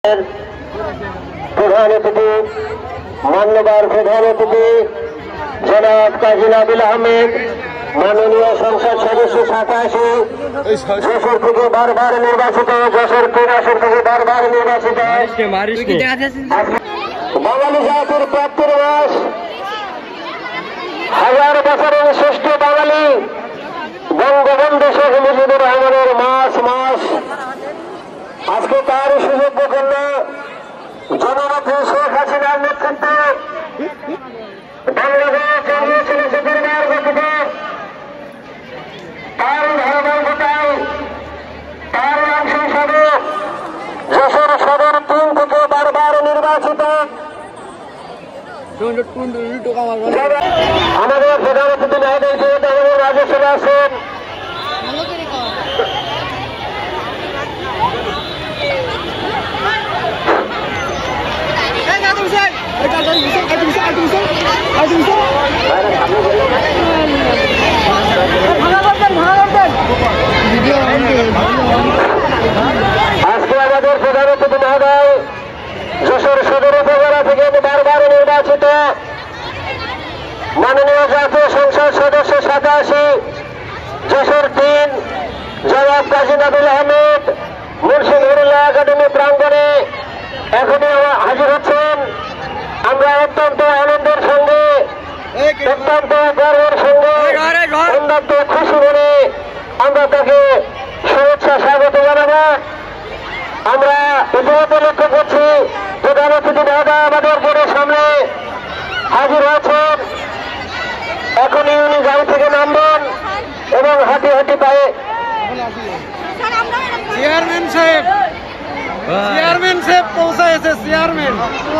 প্রধান অতিথি মান্যবর প্রধান অতিথি জনাব কাজী নাবিল আহমেদ, মাননীয় সংসদ সদস্য 87 যশোর থেকে বারবার নির্বাচিত, যশোর 3 আসন থেকে বারবার নির্বাচিত বাঙালি জাতির প্রাপ্তির মাস, হাজার বছরের শ্রেষ্ঠ বাঙালি বঙ্গবন্ধু শেখ মুজিবুর রহমানের মাস আজকে তার সুযোগ্য কন্যা জননেত্রী শেখ হাসিনার নেতৃত্বে বাংলাদেশ জাতীয় পরিবার গঠিত, তার ধারাবাহিকতায় তার অংশ হিসাবে যশোর সদর 3 থেকে বারবার নির্বাচিত আমাদের প্রধান অতিথি মহোদয় আমাদের রাজ্যসভা আছেন আজকে আমাদের প্রধান অতিথি মহোদয় যশোর সদর উপজেলা থেকে বারবার নির্বাচিত মাননীয় জাতীয় সংসদ সদস্য 87 যশোর 3 জনাব কাজী নাবিল আহমেদ মুন্সি নুরুল্লাহ একাডেমি প্রাঙ্গণে এখনই হাজির হচ্ছেন। আমরা অত্যন্ত আনন্দের সঙ্গে, অত্যন্ত গর্বের সঙ্গে, অত্যন্ত খুশি মনে আমরা তাকে শুভেচ্ছা স্বাগত জানাবো। আমরা ইতিমধ্যে লক্ষ্য করছি প্রধান অতিথি মহোদয় আমাদের গেটের সামনে হাজির হয়েছেন। এখনই উনি গাড়ি থেকে নামবেন এবং হাঁটি পায়ে চেয়ারম্যান সাহেব পৌঁছাইছে। চেয়ারম্যান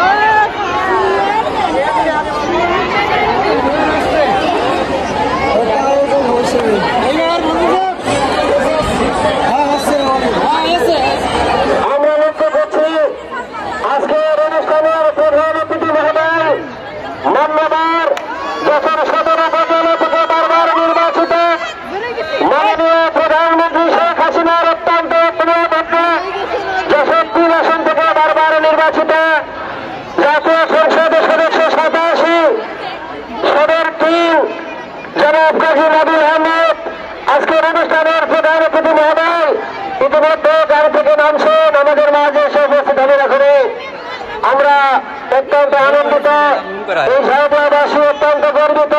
আমরা লক্ষ্য করছি আজকের অনুষ্ঠানের প্রধান অতিথি মহোদয় মান্যবর যশোর সদর উপজেলা থেকে বারবার নির্বাচিত মাননীয় প্রধানমন্ত্রী শেখ হাসিনার অত্যন্ত প্রিয় ভক্ত, যশোর 3 আসন থেকে বারবার নির্বাচিত জাতীয় সংসদ সদস্য 87 সদর 3 জনাব কাজী নাবিল আহমেদ আজকের অনুষ্ঠানের প্রধান অতিথি মহোদয় ইতিমধ্যে গাড়ি থেকে নামছেন আমাদের মাঝে এসে উপস্থিত হবে। রাখলে আমরা অত্যন্ত আনন্দিত, এই সাহেববাসী অত্যন্ত গর্বিত।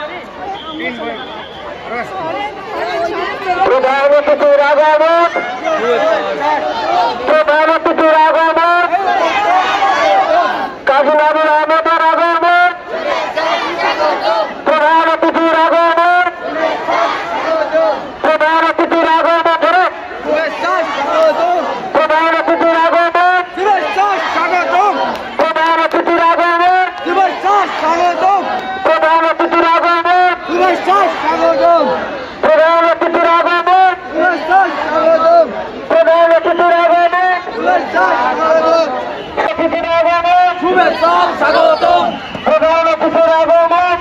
প্রধান অতিথির আগমন, প্রধান অতিথির আগমন, কাজী নাবিল আহমেদের আগমন, প্রধান অতিথির আগমন, প্রধান অতিথির আগমন, প্রধান অতিথির আগমন, প্রধান অতিথির আগমন, প্রধান অতিথির আগমন, প্রধান অতিথির আগমন, প্রধান অতিথির আগমন, অতিথির আগমন, শুভেচ্ছা স্বাগতম, প্রধান অতিথির আগমন,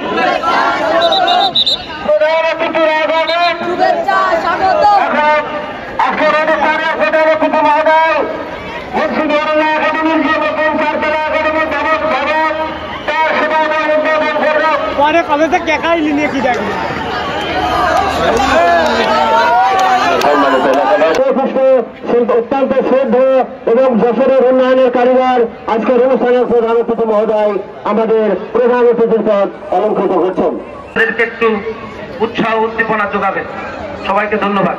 প্রধান অতিথির আগমন, শুভেচ্ছা স্বাগতম। আজকের অনুষ্ঠানের প্রধান অতিথি মহোদয় মুন্সি নুরুল্লাহ একাডেমির যে নতুন 4তলা একাডেমির ভবন তার শুভারম্ভ উদ্বোধন করল। পরে কবে থেকে একাই নিয়ে কি দেখবেন অত্যন্ত শ্রদ্ধ এবং যশোরের উন্নয়নের কারিগর আজকের অনুষ্ঠানের প্রধান অতিথি মহোদয় আমাদের প্রধান অতিথির পদ অলঙ্কৃত করছেন। তাদেরকে একটু উৎসাহ উদ্দীপনা যোগাবেন। সবাইকে ধন্যবাদ।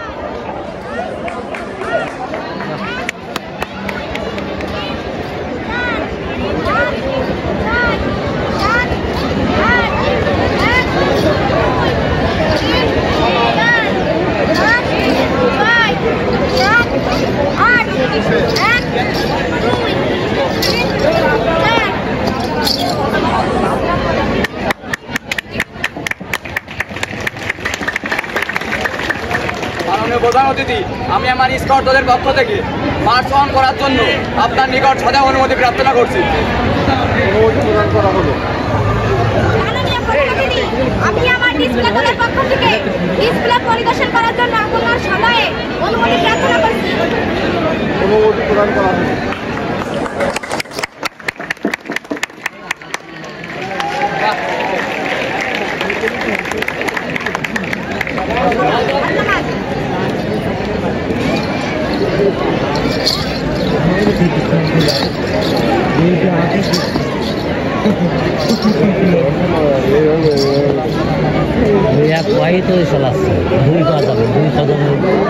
প্রধান অতিথি, আমি আমার স্কাউট দলের পক্ষ থেকে মার্চ অন করার জন্য আপনার নিকট সদা অনুমতি প্রার্থনা করছি। আমি আমার ডিসপ্লে দলের পক্ষ থেকে ডিসপ্লে পরিদর্শন করার জন্য আপনার সবাই অনুমতি প্রার্থনা করছি। অনুমতি প্রদান করা হবে। वही तो चला दूर का जाबे दूर का जाबे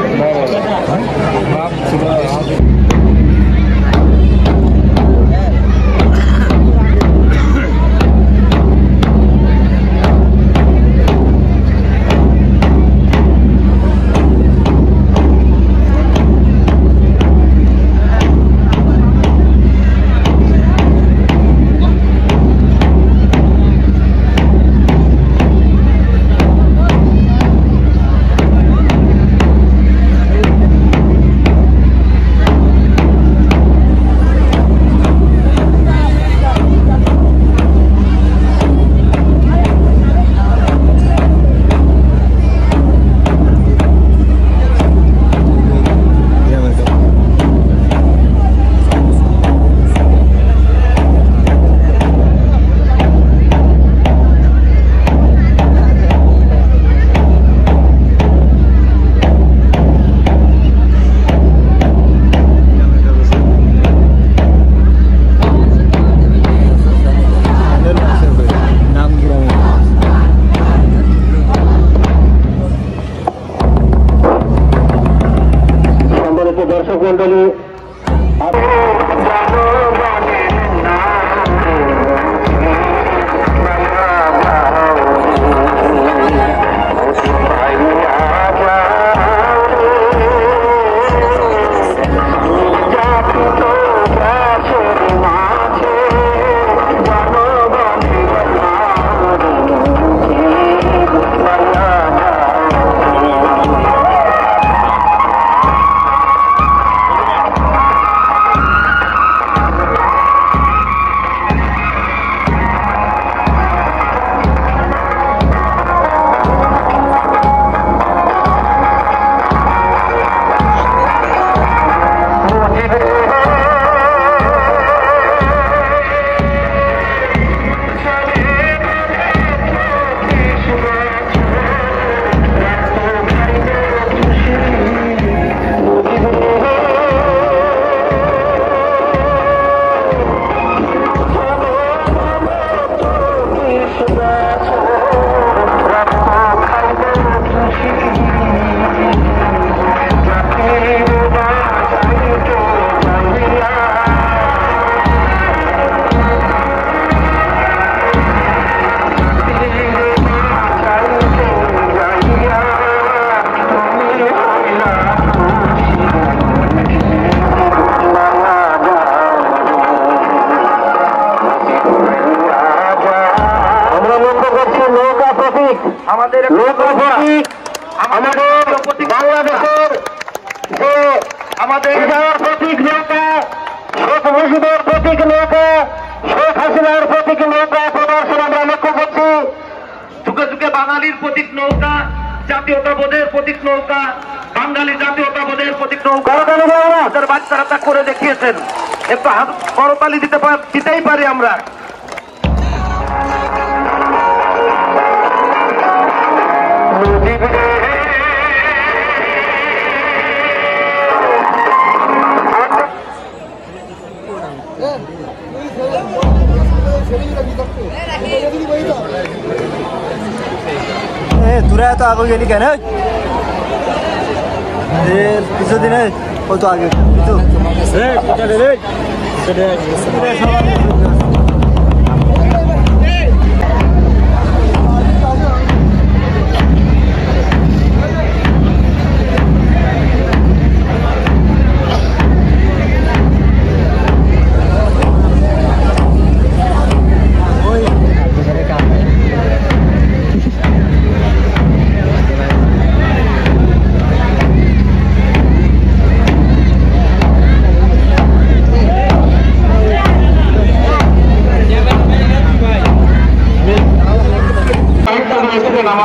দর্শক মন্ডলী আমাদের বাংলাদেশের যে আমাদের প্রতীক নৌকা, শেখ মুজিবের প্রতীক নৌকা, শেখ হাসিনার প্রতীক নৌকা প্রদর্শন আমরা লক্ষ্য করছি। যুগে যুগে বাঙালির প্রতীক নৌকা, জাতীয়তাবোধের প্রতীক নৌকা, বাঙালি জাতীয়তাবোধের প্রতীক নৌকা আমাদের বাচ্চারা তা করে দেখিয়েছেন। একটু করতালি দিতেই পারি আমরা। তোরা এত আগে গেলি কেন? কিছু দিনে কত আগে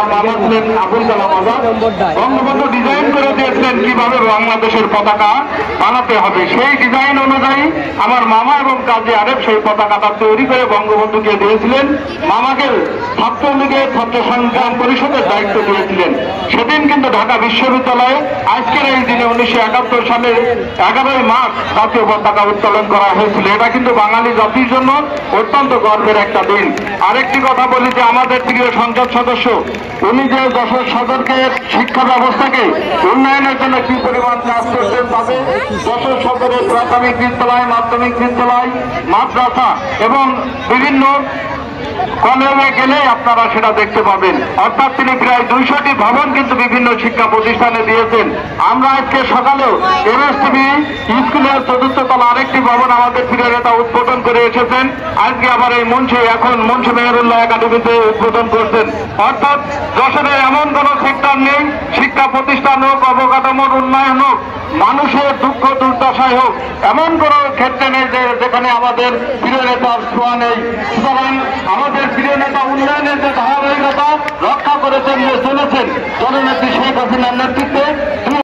বঙ্গবন্ধু ডিজাইন করে দিয়েছিলেন কিভাবে বাংলাদেশের পতাকা বানাতে হবে। সেই ডিজাইন অনুযায়ী আমার মামা এবং কাজী আরেফ সেই পতাকাটা তৈরি করে বঙ্গবন্ধুকে দিয়েছিলেন। মামাকে ছাত্রলীগের ছাত্র সংগ্রাম পরিষদের দায়িত্ব দিয়েছিলেন। সেদিন কিন্তু ঢাকা বিশ্ববিদ্যালয়ে আজকের এই দিনে 1971 সালের 11ই মার্চ জাতীয় পতাকা উত্তোলন করা হয়েছিল। এটা কিন্তু বাঙালি জাতির জন্য অত্যন্ত গর্বের একটা দিন। আরেকটি কথা বলি যে আমাদের প্রিয় সংসদ সদস্য উনি যে যশোর সদরকে শিক্ষা ব্যবস্থাকে উন্নয়নের জন্য কি পরিমাণ কাজ করছেন, তবে যশোর সদরের প্রাথমিক বিদ্যালয়, মাধ্যমিক বিদ্যালয়, মাদ্রাসা এবং বিভিন্ন কলেজে গেলে আপনারা সেটা দেখতে পাবেন। অর্থাৎ তিনি প্রায় 200টি ভবন কিন্তু বিভিন্ন শিক্ষা প্রতিষ্ঠানে দিয়েছেন। আমরা আজকে সকালেও এমএসটিভি স্কুলের 4র্থ তলা আরেকটি ভবন আমাদের প্রিয় নেতা উদ্বোধন করে এসেছেন। আজকে আবার এই মঞ্চে এখন মুন্সি মেহেরুল্লাহ একাডেমিতে উদ্বোধন করছেন। অর্থাৎ যশোরে এমন কোন সেক্টর নেই, শিক্ষা প্রতিষ্ঠান হোক, অবকাঠামোর উন্নয়ন হোক, মানুষের দুঃখ দুর্দশায় হোক, এমন কোন ক্ষেত্রে নেই যে যেখানে আমাদের প্রিয় নেতার ছোঁয়া নেই। সুতরাং আমাদের প্রিয় নেতা উন্নয়নের যে ধারাবাহিকতা রক্ষা করেছেন, যে চলেছে